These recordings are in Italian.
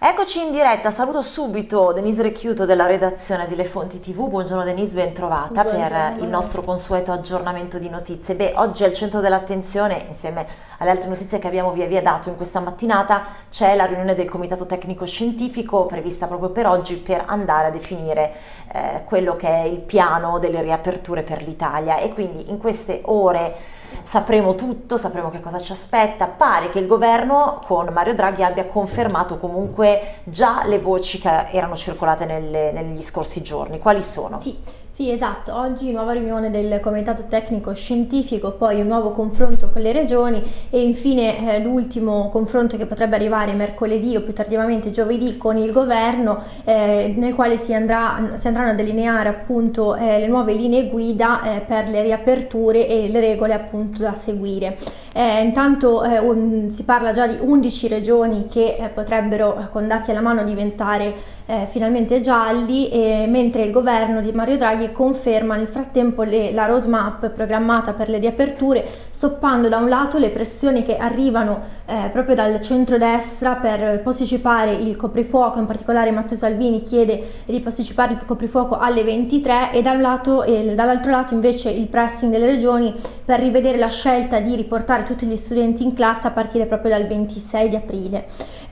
Eccoci in diretta, saluto subito Denise Recchiuto della redazione di Le Fonti TV. Buongiorno Denise, ben trovata per il nostro consueto aggiornamento di notizie. Beh, oggi al centro dell'attenzione, insieme alle altre notizie che abbiamo via via dato in questa mattinata, c'è la riunione del Comitato Tecnico Scientifico prevista proprio per oggi per andare a definire quello che è il piano delle riaperture per l'Italia, e quindi in queste ore sapremo tutto, sapremo che cosa ci aspetta. Pare che il governo con Mario Draghi abbia confermato comunque già le voci che erano circolate negli scorsi giorni. Quali sono? Sì, esatto. Oggi nuova riunione del Comitato Tecnico Scientifico, poi un nuovo confronto con le regioni e infine l'ultimo confronto che potrebbe arrivare mercoledì o più tardivamente giovedì con il governo, nel quale si andranno a delineare appunto le nuove linee guida per le riaperture e le regole appunto da seguire. Intanto si parla già di 11 regioni che potrebbero, con dati alla mano, diventare finalmente gialli, mentre il governo di Mario Draghi conferma nel frattempo la roadmap programmata per le riaperture, stoppando da un lato le pressioni che arrivano proprio dal centrodestra per posticipare il coprifuoco. In particolare Matteo Salvini chiede di posticipare il coprifuoco alle 23 e dall'altro lato invece il pressing delle regioni per rivedere la scelta di riportare tutti gli studenti in classe a partire proprio dal 26 di aprile.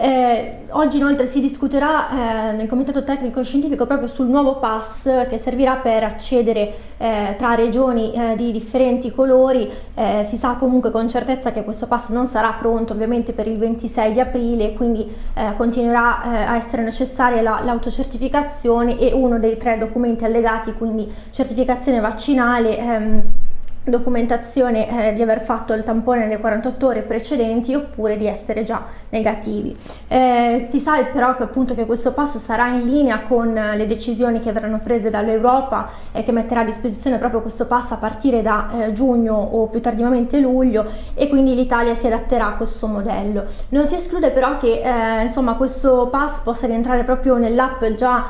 Oggi inoltre si discuterà nel Comitato Tecnico Scientifico proprio sul nuovo pass che servirà per accedere tra regioni di differenti colori. Si sa comunque con certezza che questo pass non sarà pronto ovviamente per il 26 di aprile, quindi continuerà a essere necessaria l'autocertificazione e uno dei 3 documenti allegati, quindi certificazione vaccinale, documentazione di aver fatto il tampone nelle 48 ore precedenti oppure di essere già negativi. Si sa però che appunto che questo pass sarà in linea con le decisioni che verranno prese dall'Europa e che metterà a disposizione proprio questo pass a partire da giugno o più tardivamente luglio, e quindi l'Italia si adatterà a questo modello. Non si esclude però che insomma questo pass possa rientrare proprio nell'app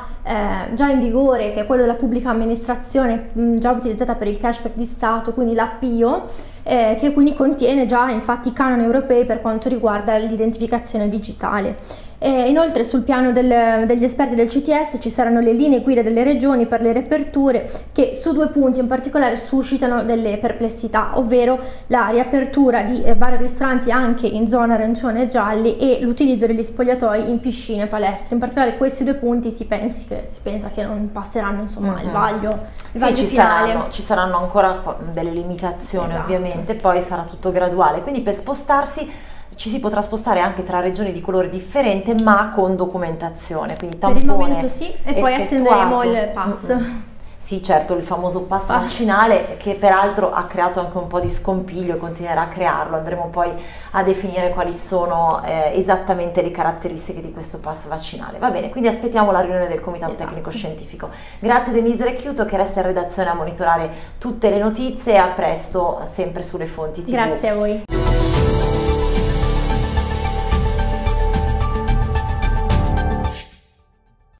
già in vigore, che è quello della pubblica amministrazione, già utilizzata per il cashback di Stato, quindi l'app IO, che quindi contiene già infatti i canoni europei per quanto riguarda l'identificazione digitale. Inoltre sul piano degli esperti del CTS ci saranno le linee guida delle regioni per le riaperture, che su 2 punti in particolare suscitano delle perplessità, ovvero la riapertura di bar e ristoranti anche in zona arancione e gialli e l'utilizzo degli spogliatoi in piscine e palestre. In particolare questi 2 punti si pensa che non passeranno insomma il vaglio finale. Ci saranno ancora delle limitazioni, esatto. Ovviamente poi sarà tutto graduale, quindi per spostarsi ci si potrà spostare anche tra regioni di colore differente ma con documentazione, quindi tampone per il momento sì, e poi attenderemo il pass. Sì, certo, il famoso pass vaccinale, che peraltro ha creato anche un po' di scompiglio e continuerà a crearlo. Andremo poi a definire quali sono esattamente le caratteristiche di questo pass vaccinale. Va bene, quindi aspettiamo la riunione del Comitato Tecnico Scientifico. Grazie Denise Recchiuto, che resta in redazione a monitorare tutte le notizie. A presto sempre sulle Fonti TV. Grazie a voi.